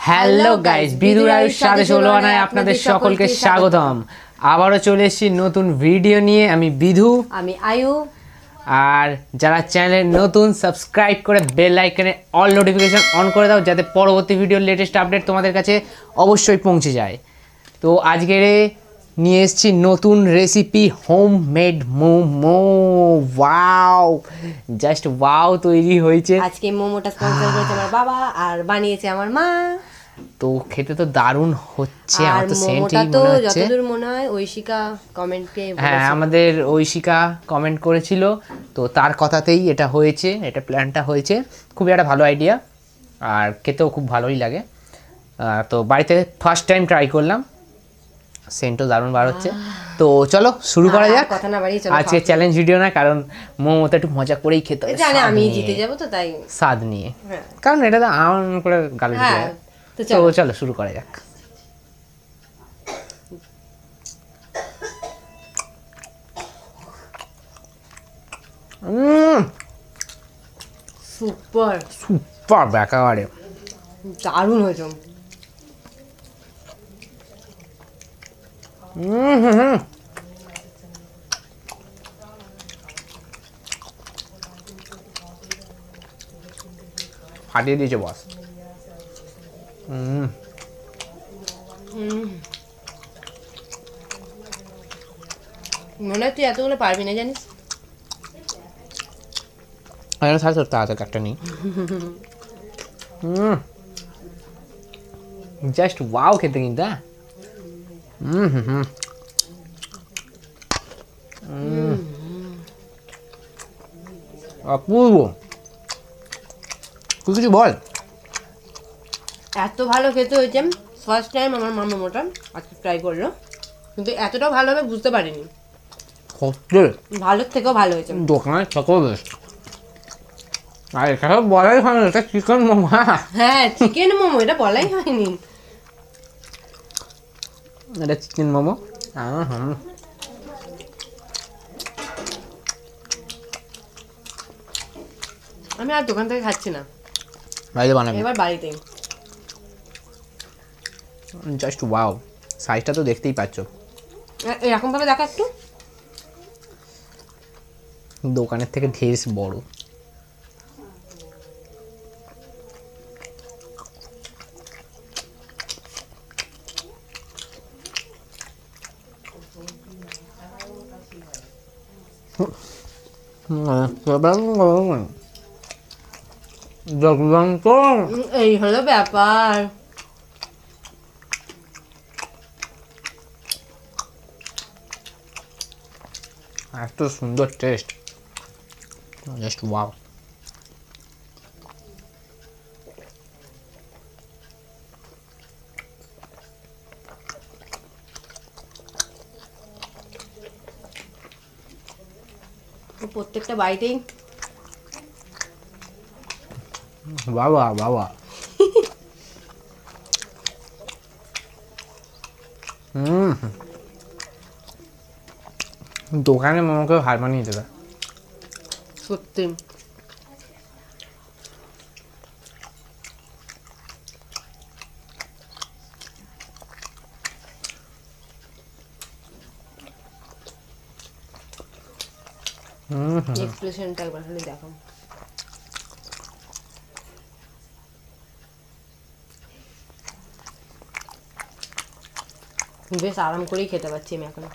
Hello guys, বিধুর আয়ুষ সাথে ষোলোয়ানায় আপনাদের সকলকে স্বাগতম। আবারও চলে এসেছি নতুন ভিডিও নিয়ে। আমি বিধু, আমি আয়ু। আর যারা চ্যানেলে নতুন, সাবস্ক্রাইব করে বেল আইকনে অল নোটিফিকেশন অন করে দাও, যাতে পরবর্তী ভিডিওর লেটেস্ট আপডেট তোমাদের কাছে অবশ্যই পৌঁছে যায়। তো আজকে নিয়ে এসেছি নতুন recipe, homemade momo. Wow, just wow তৈরি হয়েছে। আজকে মোমোটা স্পন্সর করেছে আমার বাবা আর বানিয়েছে আমার মা। তো খেতে তো দারুণ হচ্ছে। আর মোমোটা তো যতদূর মনে হয় ঐশিকা কমেন্টে, হ্যাঁ, আমাদের ঐশিকা কমেন্ট করেছিল, তো তার কথাতেই এটা হয়েছে, এটা প্ল্যানটা হয়েছে। খুবই একটা ভালো আইডিয়া, আর খেতেও খুব ভালোই লাগে। তো বাড়িতে ফার্স্ট টাইম ট্রাই করলাম, সেন্টও দারুণ বার হচ্ছে। তো চলো শুরু করা যাক। কথা না বাড়িয়ে চলো, আজকে চ্যালেঞ্জ ভিডিও না, কারণ মোমোতে একটু মজা করেই খেতে হবে, জানি আমি জিতে যাব তো তাই স্বাদ নিয়ে, কারণ এটা তো আম করে গালে দিতে হয়। তো চলো শুরু করা যাক। সুপার সুপার, একেবারে দারুণ হয়েছে। ফাটিয়ে দিয়েছে বস। মনে হয় তুই এতগুলো পারবি না, জানিস? সাড়ে সত্তর টাকা একটা নেই। জাস্ট ওয়াও খেতে কিন্তু। অপূর্ব। তুই কিছু বল। এত ভালো খেতে হয়েছে। ফার্স্ট টাইম আমার মা মোমোটা আজকে ট্রাই করলো, কিন্তু এতটাও ভালো হবে বুঝতে পারিনি। ভালোর থেকেও ভালো হয়েছে। দোকানে থেকেও বেস্ট। আর এখানে বলাই হয় না, এটা চিকেন মোমো। হ্যাঁ, চিকেন মোমো, এটা বলাই হয়নি। এটা চিকেন মোমো। আমি আর দোকান থেকে খাচ্ছি না, বাড়িতে বানাবি? এবার বাড়িতেই। জাস্ট ওয়াও, সাইজটা তো দেখতেই পাচ্ছ। এরকম ভাবে দেখা একটু। দোকানের থেকে ঢের বড়। এই হলো ব্যাপার। এত সুন্দর টেস্ট, জাস্ট ওয়াও। প্রত্যেকটা বাইটেই বাবা বাবা। দোকানে মোমোকে হার মানিয়ে দেবে সত্যি। এক্সপ্রেশনটা একবার খালি দেখো। বেশ আরাম করেই খেতে পাচ্ছি আমি এখন।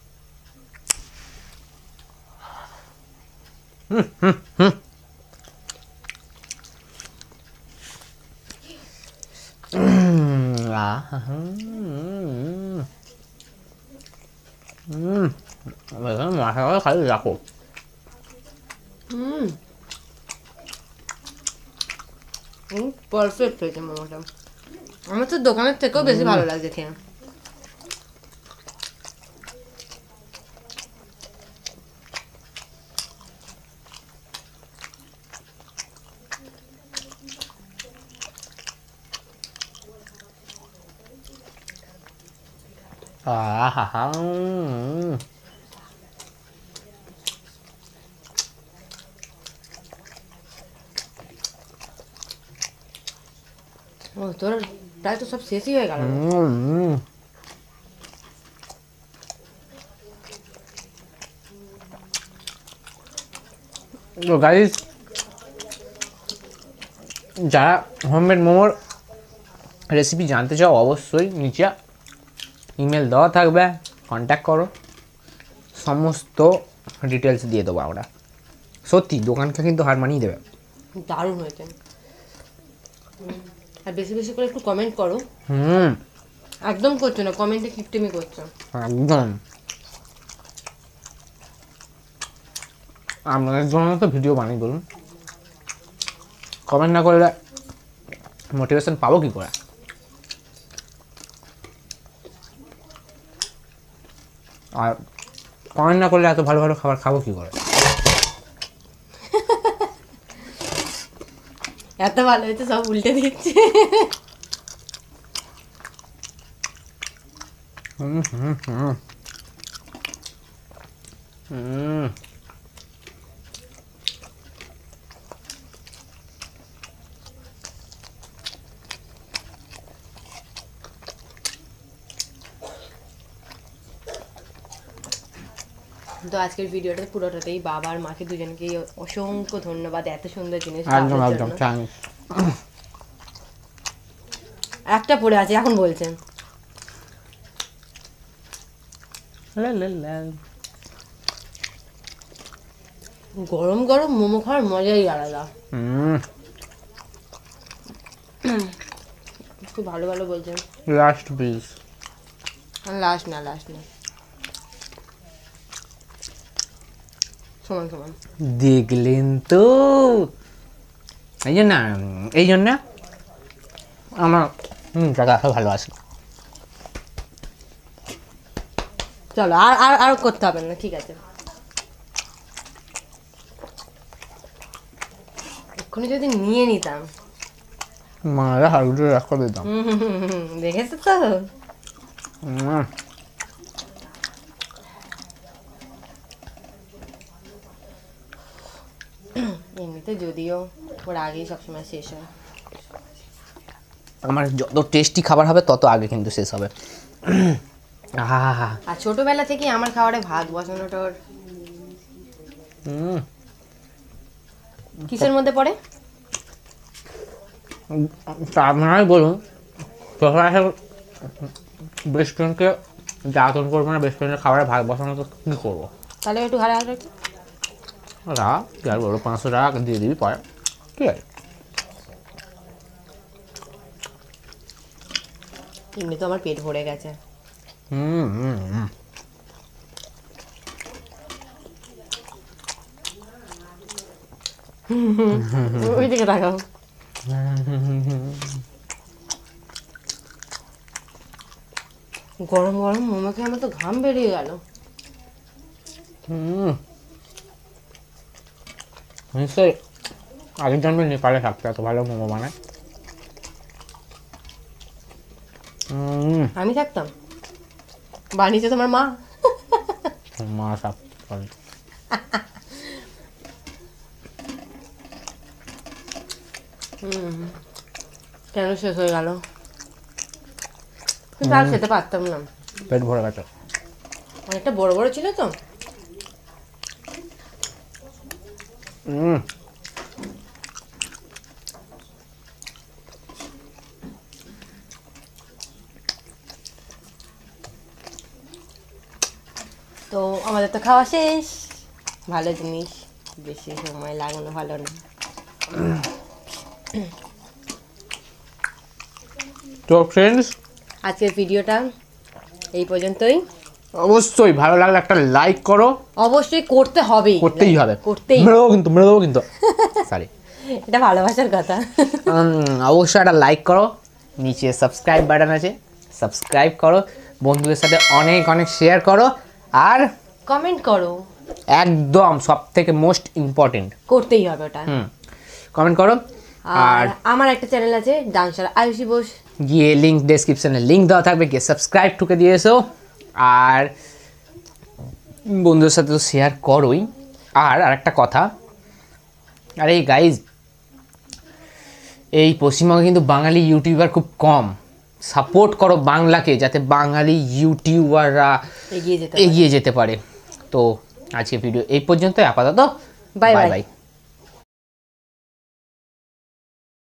মশলা খালি রাখো। পারফেক্ট হয়েছে মোমোটা। আমার তো দোকানের থেকেও বেশি ভালো লাগছে খেয়ে। ও তোর প্রায় তো সব শেষই হয়ে গেল। তো গাইস, যারা হোমমেড মোমোর রেসিপি জানতে চাও অবশ্যই নিচে ইমেল দেওয়া থাকবে, কন্ট্যাক্ট করো, সমস্ত ডিটেলস দিয়ে দেবো আমরা। সত্যি দোকানকে কিন্তু হার মানিয়ে দেবে। দারুণ হয়েছে। আর বেশি বেশি করে একটু কমেন্ট করো। একদম করছো না, কমেন্টে কিপটেমি করছো একদম। আপনাদের জন্য তো ভিডিও বানিয়ে বলুন, কমেন্ট না করলে মোটিভেশন পাবো কি করে? আর কমেন্ট না করলে এত ভালো ভালো খাবার খাবো কি করে? এত ভালো হয়েছে সব উল্টে দিচ্ছে। তো আজকের ভিডিওটা পুরোটাতেই বাবা আর মাকে দুজনকেই অসংখ্য ধন্যবাদ এত সুন্দর জিনিস একদম একদম। একটা পড়ে আছে এখন বলছেন। গরম গরম মোমো খাওয়ার মজাই আলাদা। খুব ভালো ভালো বলছেন। Last please. লাস্ট না, লাস্ট না, সমান সমান। দেখলেন তো, এই জন্য আমার টাকা ভালো আছে। চলো আর আর আর করতে হবে না, ঠিক আছে। এক্ষুনি যদি নিয়ে নিতাম মারা হাড়গুলো রাখা দিতাম। দেখেছো তো। এমনিতে যদিও ওর আগেই সবসময় শেষ হয়। আমার যত টেস্টি খাবার হবে তত আগে কিন্তু শেষ হবে। আর ছোটবেলা থেকে আমার খাবারে ভাত বসানোটা ওর কিসের মধ্যে পড়ে? আপনারাই বলুন, বেস্ট ফ্রেন্ডকে জ্বালাতন করবো না, বেস্ট ফ্রেন্ডের খাবারে ভাত বসানো তো কী করবো? তাহলে একটু হারে হারে কি আর বলবো, 500 টাকা দিয়ে দিবি পরে, ঠিক আছে? এমনি তো আমার পেট ভরে গেছে। ওই দিকে তাকাও। গরম গরম মোমো খেয়ে আমার তো ঘাম বেরিয়ে গেল। নিশ্চয়ই আগের জন্মে নেপালে থাকতো, এত ভালো মোমো বানায়। আমি থাকতাম, বানিয়েছে তোমার মা। মা সব কেন শেষ হয়ে গেল? কিন্তু আর খেতে পারতাম না, পেট ভরে গেছে। অনেকটা বড় বড় ছিল তো। তো আমাদের তো খাওয়া শেষ। ভালো জিনিস, বেশি সময় লাগানো ভালো না। তো ফ্রেন্ডস, আজকের ভিডিওটা এই পর্যন্তই। অবশ্যই ভালো লাগলে একটা লাইক করো। অবশ্যই করতে হবে, করতেই হবে, করতেই। মেরে দেবো কিন্তু সরি, এটা ভালোবাসার কথা। অবশ্যই একটা লাইক করো, নিচে সাবস্ক্রাইব বাটন আছে, সাবস্ক্রাইব করো, বন্ধুদের সাথে অনেক অনেক শেয়ার করো, আর কমেন্ট করো। একদম সব থেকে মোস্ট ইম্পর্টেন্ট, করতেই হবে ওটা। কমেন্ট করো। আর আমার একটা চ্যানেল আছে ডান্সার আয়ুষী বোস, গিয়ে লিঙ্ক ডেসক্রিপশনে লিঙ্ক দেওয়া থাকবে, গিয়ে সাবস্ক্রাইব ঠুকে দিয়ে এসো। আর বন্ধুদের সাথে তো শেয়ার করোই। আর আরেকটা কথা, আরে গাইজ, এই পশ্চিমবঙ্গে কিন্তু বাঙালি ইউটিউবার খুব কম। সাপোর্ট করো বাংলাকে, যাতে বাঙালি ইউটিউবাররা এগিয়ে যেতে পারে। তো আজকে ভিডিও এই পর্যন্ত, আপাতত বাই বাই বাই। বাই।